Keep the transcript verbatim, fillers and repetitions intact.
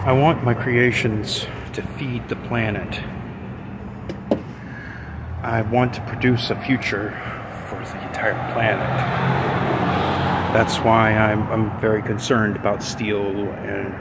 I want my creations to feed the planet. I want to produce a future for the entire planet. That's why I'm, I'm very concerned about steel and